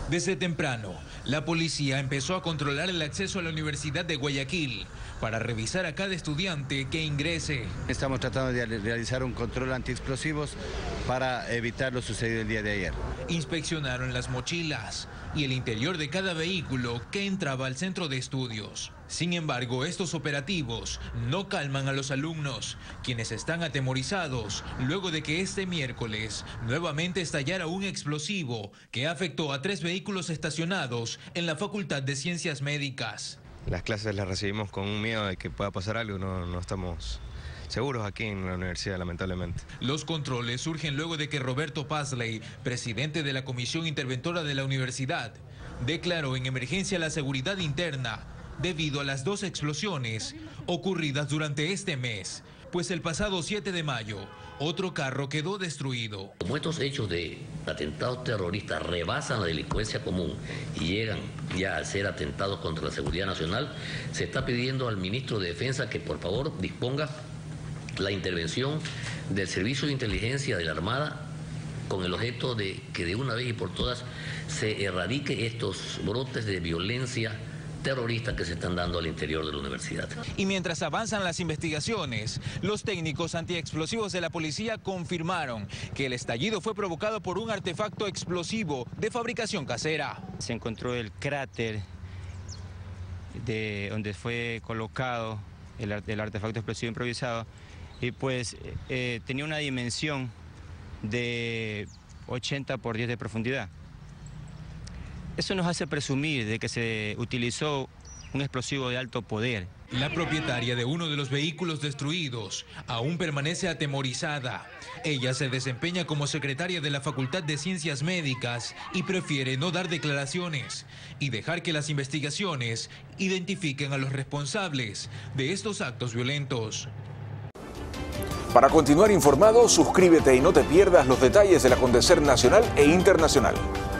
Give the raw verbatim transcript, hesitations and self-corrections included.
Desde temprano, la policía empezó a controlar el acceso a la Universidad de Guayaquil para revisar a cada estudiante que ingrese. Estamos tratando de realizar un control antiexplosivos para evitar lo sucedido el día de ayer. Inspeccionaron las mochilas y el interior de cada vehículo que entraba al centro de estudios. Sin embargo, estos operativos no calman a los alumnos, quienes están atemorizados luego de que este miércoles nuevamente estallara un explosivo que afectó a tres vehículos estacionados en la Facultad de Ciencias Médicas. Las clases las recibimos con un miedo de que pueda pasar algo, no, no estamos seguros aquí en la universidad, lamentablemente. Los controles surgen luego de que Roberto Pazley, presidente de la Comisión Interventora de la Universidad, declaró en emergencia la seguridad interna debido a las dos explosiones ocurridas durante este mes, pues el pasado siete de mayo, otro carro quedó destruido. Como estos hechos de atentados terroristas rebasan la delincuencia común y llegan ya a ser atentados contra la seguridad nacional, se está pidiendo al ministro de Defensa que por favor disponga la intervención del Servicio de Inteligencia de la Armada con el objeto de que de una vez y por todas se erradique estos brotes de violencia terroristas que se están dando al interior de la universidad. Y mientras avanzan las investigaciones, los técnicos antiexplosivos de la policía confirmaron que el estallido fue provocado por un artefacto explosivo de fabricación casera. Se encontró el cráter de donde fue colocado el, el artefacto explosivo improvisado y pues eh, tenía una dimensión de ochenta por diez de profundidad. Eso nos hace presumir de que se utilizó un explosivo de alto poder. La propietaria de uno de los vehículos destruidos aún permanece atemorizada. Ella se desempeña como secretaria de la Facultad de Ciencias Médicas y prefiere no dar declaraciones y dejar que las investigaciones identifiquen a los responsables de estos actos violentos. Para continuar informado, suscríbete y no te pierdas los detalles del acontecer nacional e internacional.